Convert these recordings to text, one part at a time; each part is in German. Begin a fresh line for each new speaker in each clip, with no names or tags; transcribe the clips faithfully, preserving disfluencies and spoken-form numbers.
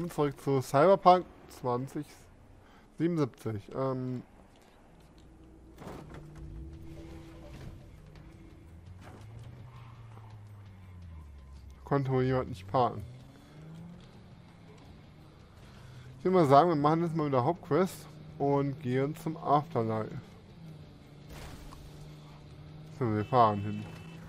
willkommen zurück zu Cyberpunk zwanzig siebenundsiebzig. Ähm konnte wohl jemand nicht parken. Ich würde mal sagen, wir machen jetzt mal wieder Hauptquest und gehen zum Afterlife. So, wir fahren hin.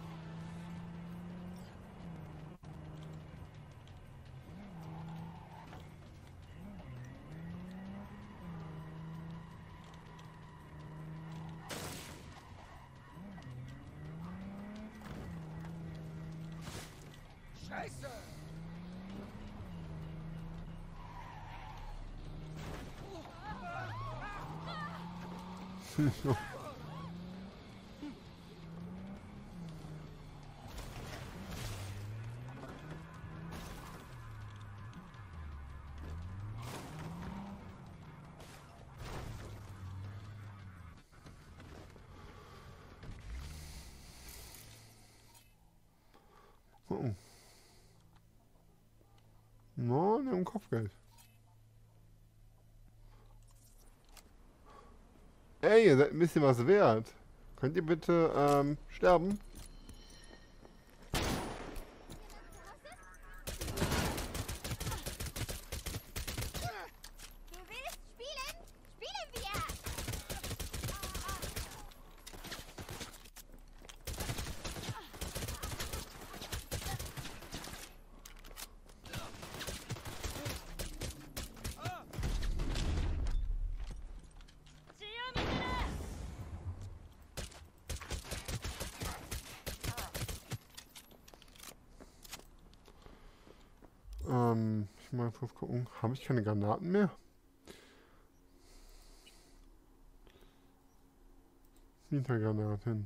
Scheiße!
Oh. No, ne, um Kopfgeld. Ey, ihr seid ein bisschen was wert. Könnt ihr bitte ähm, sterben?
Du willst spielen? Spielen wir!
Ähm, ich mal kurz gucken. Habe ich keine Granaten mehr? Hintergranaten.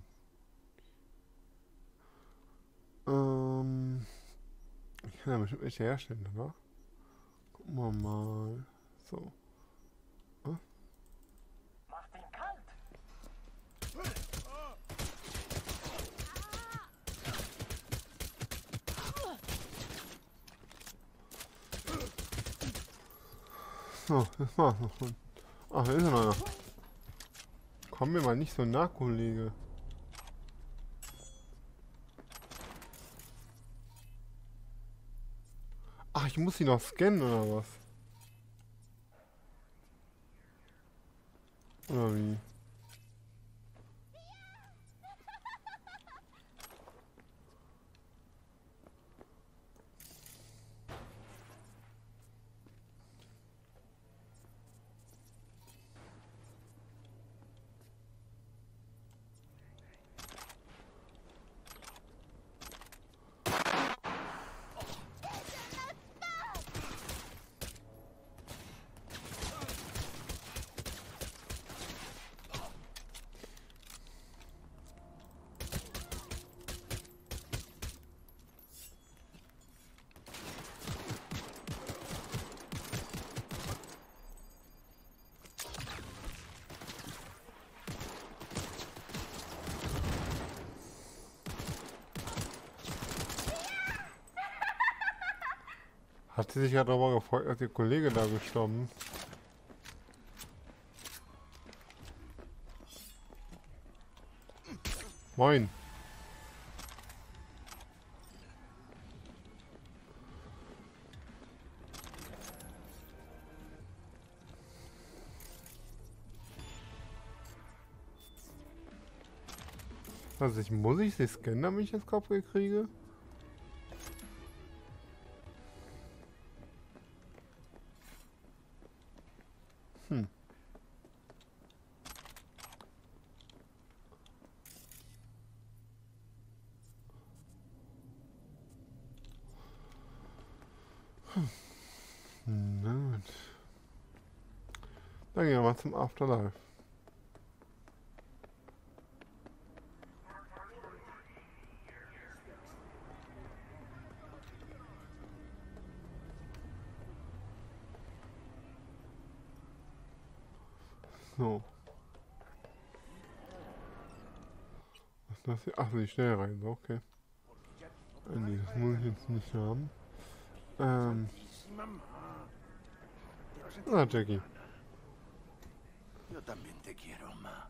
Ähm, ich kann ja bestimmt welche herstellen, oder? Gucken wir mal. So. Hm?
Mach den kalt!
So, das war's noch schon. Ach, da ist er noch. Komm mir mal nicht so nah, Kollege. Ach, ich muss ihn noch scannen, oder was? Oder wie? Hat sie sich ja darüber gefreut, dass ihr Kollege da gestorben ist? Moin. Also ich muss ich sie scannen, damit ich das Kopfgeld kriege? Hm. Hm. Na gut. Dann gehen wir mal zum Afterlife. So. Was ist das hier? Ach, die schnell rein, so, okay. Äh, nee, das muss ich jetzt nicht haben. Ähm. Ah, Jackie.
Yo también te quiero, ma.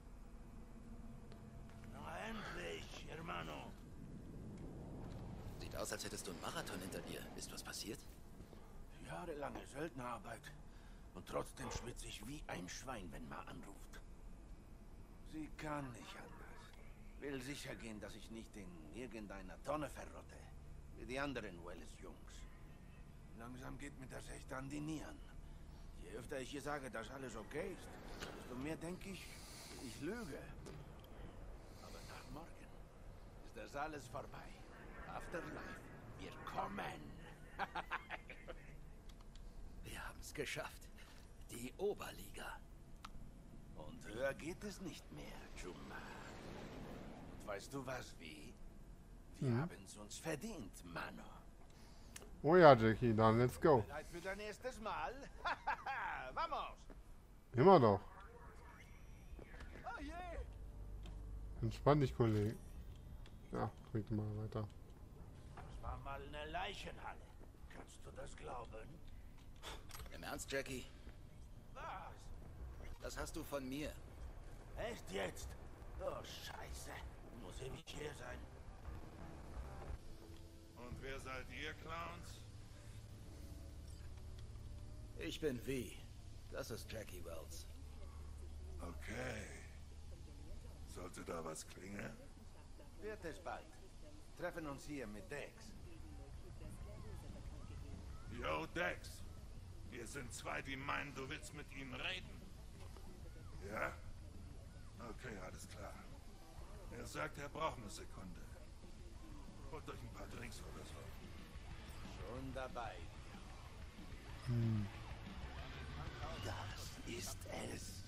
Na endlich, hermano.
Sieht aus, als hättest du einen Marathon hinter dir. Ist was passiert?
Jahrelange Söldnerarbeit. Und trotzdem schwitze ich wie ein Schwein, wenn Ma anruft. Sie kann nicht anders. Will sicher gehen, dass ich nicht in irgendeiner Tonne verrotte. Wie die anderen Wallace-Jungs. Langsam geht mir das echt an die Nieren. Je öfter ich ihr sage, dass alles okay ist, desto mehr denke ich, ich lüge. Aber nach morgen ist das alles vorbei. Afterlife. Wir kommen.
Wir haben es geschafft. Die Oberliga.
Und höher geht es nicht mehr, Juma. Und weißt du was, wie? Wir
Mhm.
haben es uns verdient, Mano.
Oh ja, Jackie, dann let's go.
Bereit für dein erstes Mal? Vamos!
Immer doch.
Oh je!
Entspann dich, Kollege. Ja, trink mal weiter.
Das war mal eine Leichenhalle. Kannst du das glauben?
Im Ernst, Jackie?
Was?
Das hast du von mir.
Echt jetzt? Oh, Scheiße. Muss ewig her sein.
Und wer seid ihr, Clowns?
Ich bin V. Das ist Jackie Wells.
Okay. Sollte da was klingeln?
Wird es bald. Treffen uns hier mit Dex.
Yo, Dex. Wir sind zwei, die meinen, du willst mit ihnen reden. Ja? Okay, alles klar. Er sagt, er braucht eine Sekunde. Holt euch ein paar Drinks oder so.
Schon dabei. Das ist es.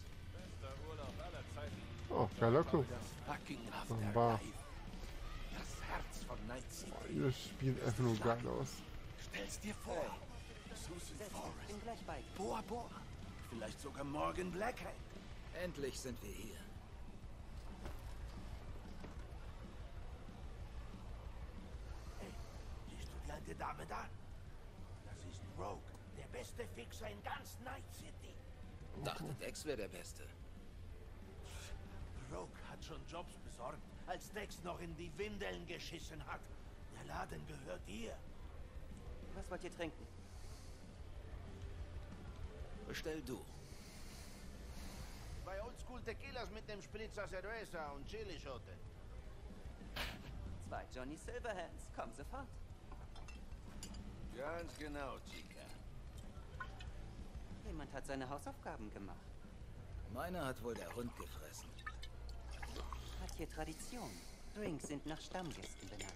Oh, geiler Club.
Das fucking
Bar.
Afterlife. Das Herz von Night City.
Oh, das spielt einfach nur geil aus.
Stell's dir vor. Susan Forrest. Boah, boah. Vielleicht sogar Morgan Blackhead.
Endlich sind wir hier.
Hey, siehst du die alte Dame da? Das ist Rogue, der beste Fixer in ganz Night City.
Dachte, Dex wäre der Beste.
Rogue hat schon Jobs besorgt, als Dex noch in die Windeln geschissen hat. Der Laden gehört ihr.
Was wollt ihr trinken?
Bestell du.
Zwei Oldschool Tequilas mit dem Spritzer Cerveza und Chilischote.
Zwei Johnny Silverhands. Komm sofort.
Ganz genau, Chica.
Jemand hat seine Hausaufgaben gemacht.
Meiner hat wohl der Hund gefressen.
Hat hier Tradition. Drinks sind nach Stammgästen benannt.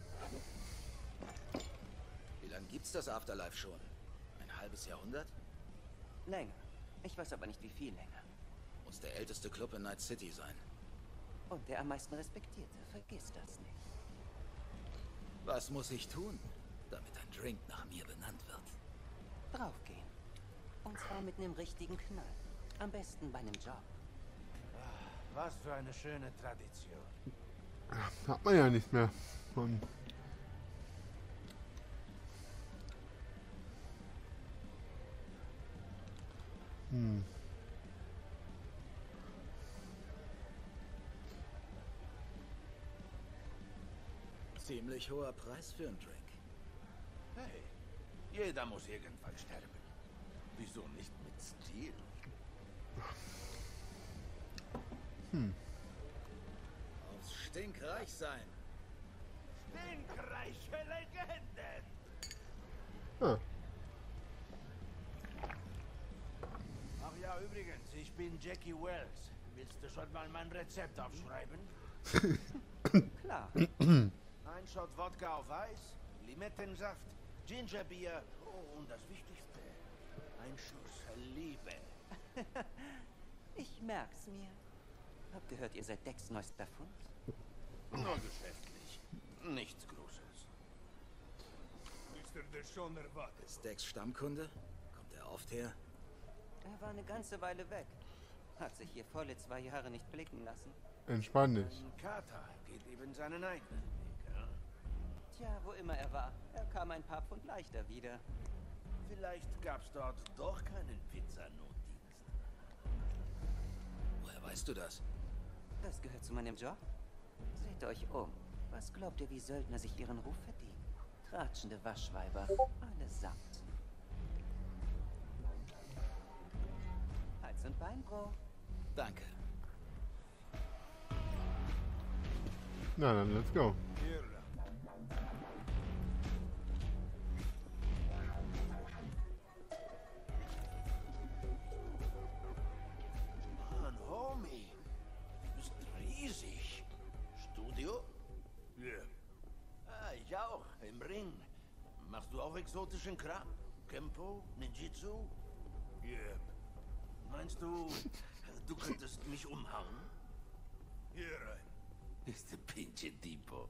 Wie lange gibt's das Afterlife schon? Ein halbes Jahrhundert?
Länger. Ich weiß aber nicht, wie viel länger.
Muss der älteste Club in Night City sein.
Und der am meisten respektierte. Vergiss das nicht.
Was muss ich tun, damit ein Drink nach mir benannt wird?
Draufgehen. Und zwar mit einem richtigen Knall. Am besten bei einem Job.
Was für eine schöne Tradition.
Hat man ja nicht mehr. Und hm.
Ziemlich hoher Preis für einen Drink.
Hey, jeder muss irgendwann sterben. Wieso nicht mit Stil?
Aufs stinkreich sein.
Stinkreiche Legenden!
Ah,
Ach ja, übrigens, ich bin Jackie Wells. Willst du schon mal mein Rezept aufschreiben?
Klar.
Ein Shot Wodka auf Eis, Limettensaft, Gingerbier oh, und das Wichtigste, ein Schuss Liebe.
Ich merk's mir. Hab gehört, ihr seid Decks neuester Fund.
Nur geschäftlich, nichts Großes.
Ist Dex Stammkunde? Kommt er oft her?
Er war eine ganze Weile weg. Hat sich hier volle zwei Jahre nicht blicken lassen.
entspann dich.
Ein Kater geht eben seinen eigenen Weg. Ja?
Tja, wo immer er war, er kam ein paar Pfund leichter wieder.
Vielleicht gab's dort doch keinen Pizzanotdienst.
Woher weißt du das?
Das gehört zu meinem Job. Seht euch um. Was glaubt ihr, wie Söldner sich ihren Ruf verdienen? Tratschende Waschweiber, allesamt. Hals- und Beinbruch.
Danke.
Na dann, let's go.
Mann, Homie. Du bist riesig. Studio?
Ja.
Ah, ich auch. Im Ring. Machst du auch exotischen Kram? Kempo? Ninjitsu?
Ja.
Meinst du, du könntest mich umhauen?
Hier rein.
Ist der pinche Tipo.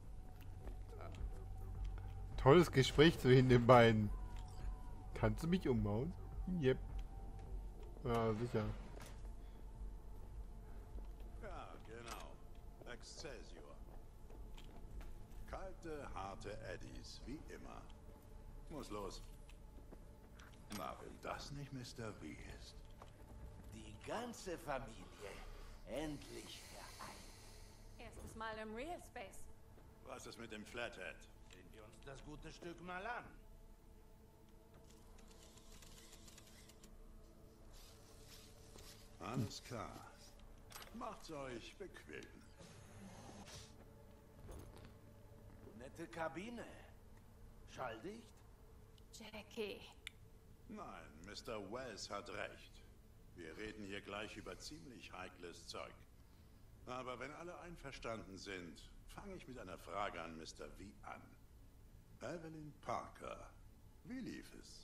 Tolles Gespräch zwischen den beiden. Kannst du mich umbauen? Yep. Ja, sicher.
Ja, genau. Excelsior. Kalte, harte Eddies, wie immer. Muss los. Na, wenn das nicht Mister V ist.
Die ganze Familie. Endlich vereint.
Erstes Mal im Real Space.
Was ist mit dem Flathead?
Sehen wir uns das gute Stück mal an.
Alles klar. Macht's euch bequem.
Nette Kabine. Schalldicht?
Jackie.
Nein, Mister Wes hat recht. Wir reden hier gleich über ziemlich heikles Zeug. Aber wenn alle einverstanden sind, fange ich mit einer Frage an Mister V an. Evelyn Parker, wie lief es?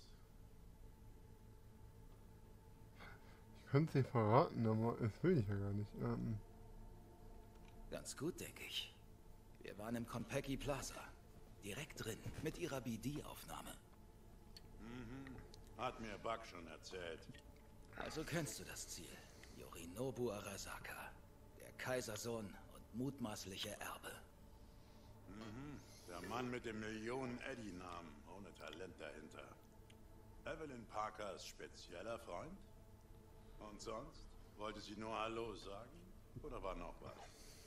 Ich könnte es nicht verraten, aber es will ich ja gar nicht. Ähm,
Ganz gut, denke ich. Wir waren im Konpeki Plaza. Direkt drin, mit ihrer B D-Aufnahme.
Mhm, hat mir Buck schon erzählt.
Also kennst du das Ziel. Yorinobu Arasaka. Der Kaisersohn und mutmaßliche Erbe.
Mhm, der Mann mit dem Millionen-Eddie-Namen, ohne Talent dahinter. Evelyn Parkers spezieller Freund? Und sonst? Wollte sie nur Hallo sagen? Oder war noch was?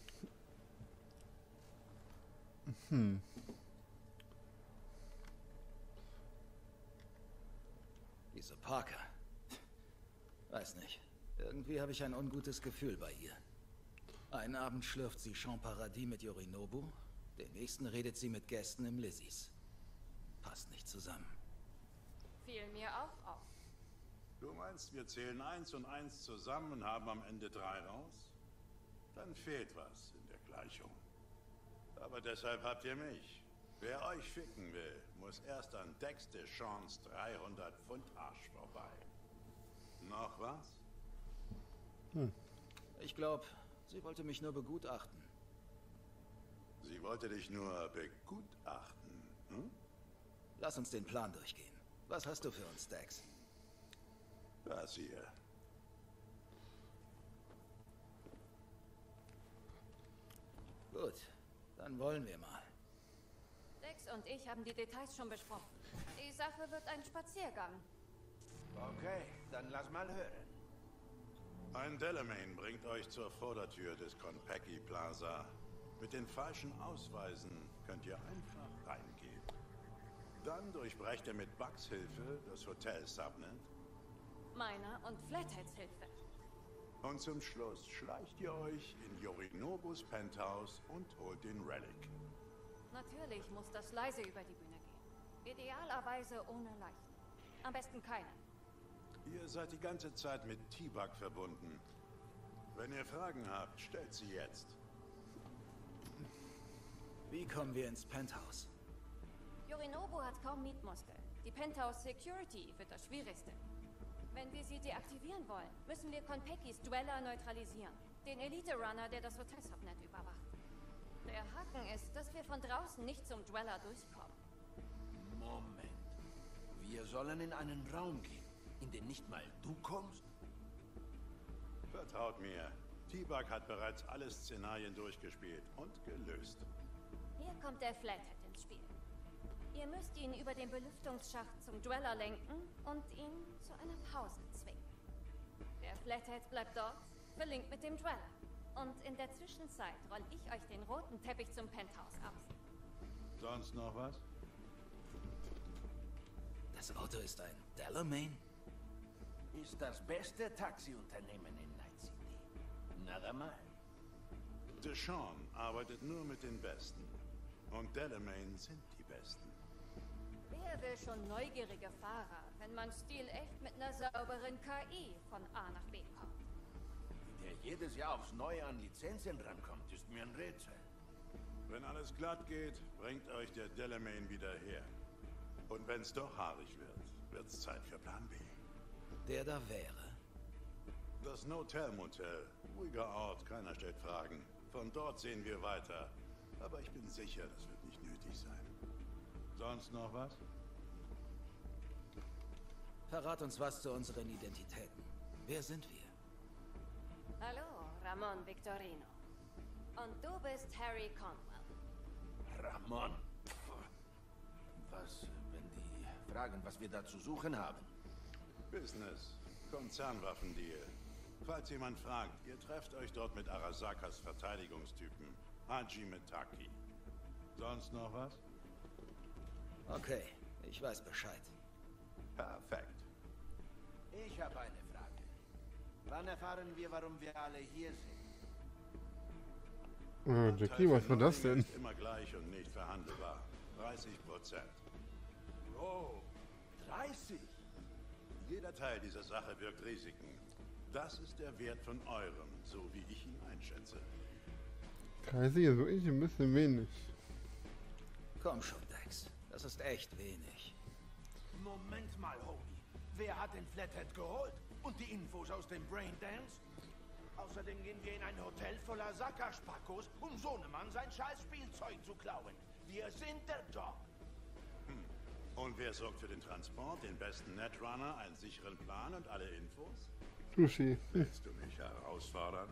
hm.
Diese Parker. Weiß nicht. Irgendwie habe ich ein ungutes Gefühl bei ihr. Einen Abend schlürft sie Champ Paradis mit Yorinobu, den nächsten redet sie mit Gästen im Lizzys. Passt nicht zusammen.
Fiel mir auch auf.
Du meinst, wir zählen eins und eins zusammen und haben am Ende drei raus? Dann fehlt was in der Gleichung. Aber deshalb habt ihr mich. Wer euch ficken will, muss erst an Dex Deschamps dreihundert Pfund Arsch vorbei. Noch was?
Hm.
Ich glaube, sie wollte mich nur begutachten.
Sie wollte dich nur begutachten, hm?
Lass uns den Plan durchgehen. Was hast du für uns, Dex?
Das hier.
Gut, dann wollen wir mal.
Dex und ich haben die Details schon besprochen. Die Sache wird ein Spaziergang.
Okay, dann lass mal hören.
Ein Delamain bringt euch zur Vordertür des Konpeki Plaza. Mit den falschen Ausweisen könnt ihr einfach reingehen. Dann durchbrecht ihr mit Bucks Hilfe das Hotel Subnet.
Meiner und Flatheads Hilfe.
Und zum Schluss schleicht ihr euch in Yorinobus Penthouse und holt den Relic.
Natürlich muss das leise über die Bühne gehen. Idealerweise ohne Leichen. Am besten keine.
Ihr seid die ganze Zeit mit T-Bug verbunden. Wenn ihr Fragen habt, stellt sie jetzt.
Wie kommen wir ins Penthouse?
Yorinobu hat kaum Mietmuskel. Die Penthouse Security wird das Schwierigste. Wenn wir sie deaktivieren wollen, müssen wir Konpekis Dweller neutralisieren. Den Elite-Runner, der das Hotel Subnet überwacht. Der Haken ist, dass wir von draußen nicht zum Dweller durchkommen.
Moment. Wir sollen in einen Raum gehen, in den nicht mal du kommst?
Vertraut mir, T-Bug hat bereits alle Szenarien durchgespielt und gelöst.
Hier kommt der Flathead ins Spiel. Ihr müsst ihn über den Belüftungsschacht zum Dweller lenken und ihn zu einer Pause zwingen. Der Flathead bleibt dort, verlinkt mit dem Dweller. Und in der Zwischenzeit roll ich euch den roten Teppich zum Penthouse aus.
Sonst noch was?
Das Auto ist ein Delamain?
Ist das beste Taxiunternehmen in Night City. Nada mal.
Deshawn arbeitet nur mit den Besten. Und Delamain sind die Besten.
Wer will schon neugierige Fahrer, wenn man Stil echt mit einer sauberen K I von A nach B kommt?
Wie der jedes Jahr aufs Neue an Lizenzen rankommt, ist mir ein Rätsel.
Wenn alles glatt geht, bringt euch der Delamain wieder her. Und wenn's doch haarig wird, wird's Zeit für Plan B.
Der da wäre.
Das Notel Motel. Ruhiger Ort, keiner stellt Fragen. Von dort sehen wir weiter. Aber ich bin sicher, das wird nicht nötig sein. Sonst noch was?
Verrat uns was zu unseren Identitäten. Wer sind wir?
Hallo, Ramon Victorino. Und du bist Harry Conwell.
Ramon. Pff. Was, wenn die fragen, was wir da zu suchen haben?
Business. Konzernwaffendeal. Falls jemand fragt, ihr trefft euch dort mit Arasakas Verteidigungstypen. Haji Mitaki. Sonst noch was?
Okay, ich weiß Bescheid.
Perfekt.
Ich habe eine Frage. Wann erfahren wir, warum wir alle hier sind?
Äh, Jackie, was war das denn?
Ist immer gleich und nicht verhandelbar. dreißig Prozent.
Oh, dreißig?
Jeder Teil dieser Sache birgt Risiken. Das ist der Wert von eurem, so wie ich ihn einschätze.
dreißig ist wirklich ein bisschen wenig.
Komm schon, Dex. Das ist echt wenig.
Moment mal, Homie. Wer hat den Flathead geholt? Und die Infos aus dem Braindance? Außerdem gehen wir in ein Hotel voller Sackerspackos, um Sohnemann sein scheiß Spielzeug zu klauen. Wir sind der Job.
Hm. Und wer sorgt für den Transport, den besten Netrunner, einen sicheren Plan und alle Infos?
Sushi.
Willst du mich herausfordern?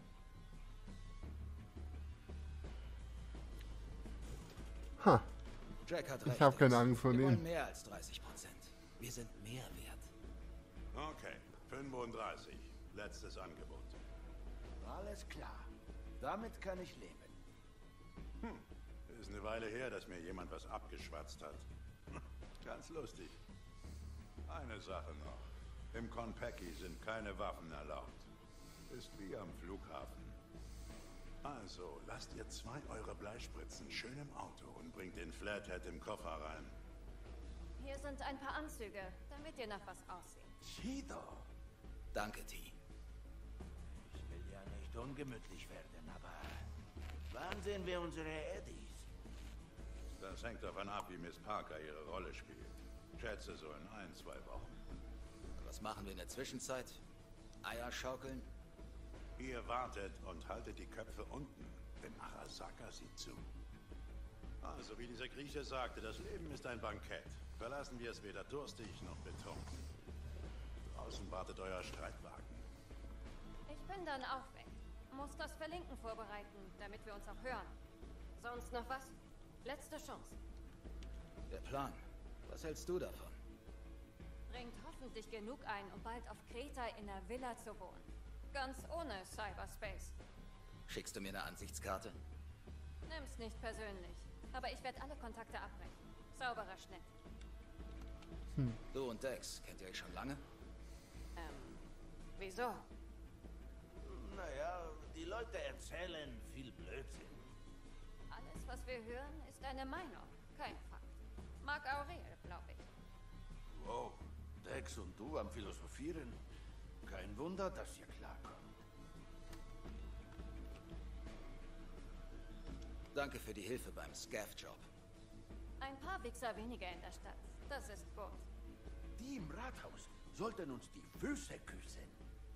Ha,
Jack hat
Ich
recht.
hab keine
Dex.
Angst vor
Wir
dem.
wollen mehr als dreißig Prozent. Wir sind mehr wert.
Okay, fünfunddreißig. Letztes Angebot.
Alles klar. Damit kann ich leben.
Hm. Ist eine Weile her, dass mir jemand was abgeschwatzt hat. Ganz lustig. Eine Sache noch. Im Konpeki sind keine Waffen erlaubt. Ist wie am Flughafen. Also, lasst ihr zwei eure Bleispritzen schön im Auto und bringt den Flathead im Koffer rein.
Hier sind ein paar Anzüge, damit ihr nach was aussieht.
Chido.
Danke, T.
Ich will ja nicht ungemütlich werden, aber wann sehen wir unsere Eddies?
Das hängt davon ab, wie Miss Parker ihre Rolle spielt. Schätze so in ein, zwei Wochen.
Was machen wir in der Zwischenzeit? Eier schaukeln?
Ihr wartet und haltet die Köpfe unten, denn Arasaka sieht zu. Also, wie dieser Grieche sagte, das Leben ist ein Bankett. Verlassen wir es weder durstig noch betrunken. Draußen wartet euer Streitwagen.
Ich bin dann auch weg. Muss das Verlinken vorbereiten, damit wir uns auch hören. Sonst noch was? Letzte Chance.
Der Plan. Was hältst du davon?
Bringt hoffentlich genug ein, um bald auf Kreta in einer Villa zu wohnen. Ganz ohne Cyberspace.
Schickst du mir eine Ansichtskarte?
Nimm's nicht persönlich. Aber ich werde alle Kontakte abbrechen. Sauberer Schnitt.
Du und Dex, kennt ihr euch schon lange?
Ähm, wieso?
Naja, die Leute erzählen viel Blödsinn.
Alles, was wir hören, ist eine Meinung, kein Fakt. Marc Aurel, glaube ich.
Wow, Dex und du am Philosophieren. Kein Wunder, dass ihr klarkommt.
Danke für die Hilfe beim Scav-Job.
Ein paar Wichser weniger in der Stadt. Das ist gut.
Die im Rathaus sollten uns die Füße küssen.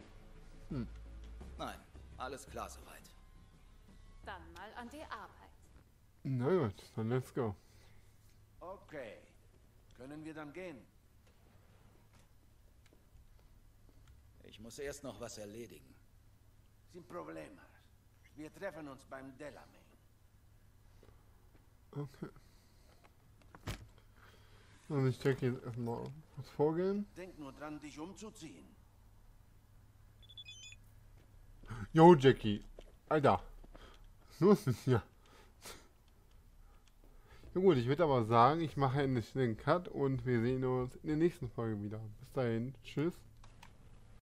Nein, alles klar soweit.
Dann mal an die Arbeit.
Na gut, dann let's go.
Okay. Können wir dann gehen?
Ich muss erst noch was erledigen.
Sin problemas. Wir treffen uns beim Delamain.
Okay. Also ich checke jetzt erstmal das Vorgehen.
Denk nur dran, dich umzuziehen.
Yo, Jackie. Alter. Was ist los mit dir? Ja gut, ich würde aber sagen, ich mache einen schnellen Cut und wir sehen uns in der nächsten Folge wieder. Bis dahin. Tschüss.